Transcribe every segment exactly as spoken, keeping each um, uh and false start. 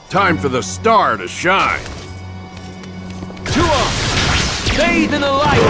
Time for the star to shine. Two up! Bathe in the light!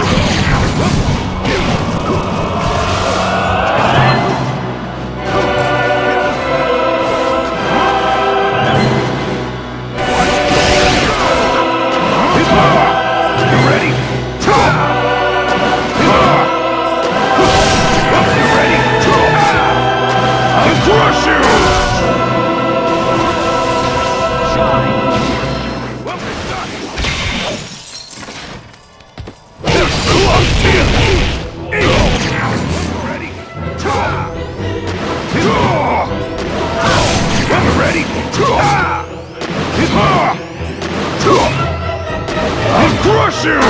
Crush you!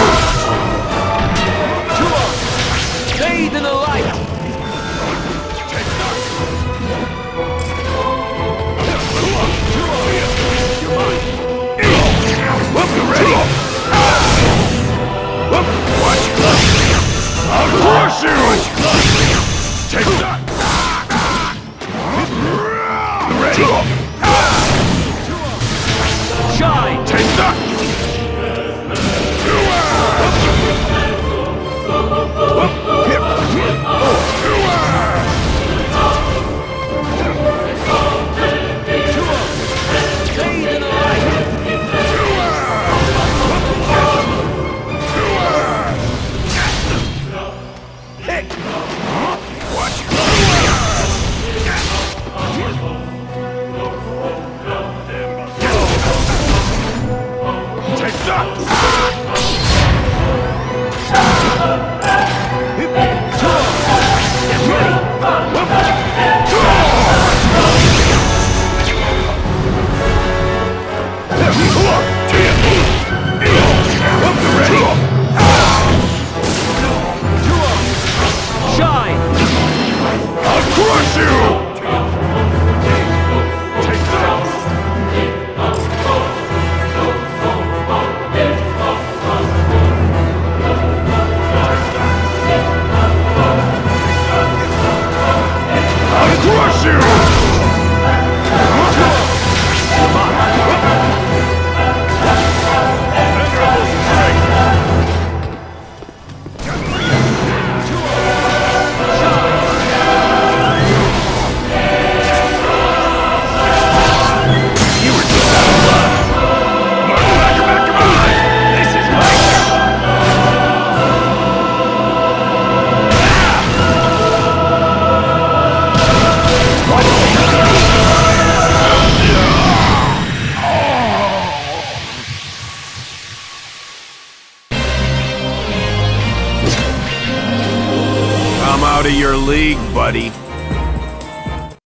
Bathe in the light! You ready? Watch! I'll crush you! Take that! You ready? Shine! Take that! I'm out of your league, buddy.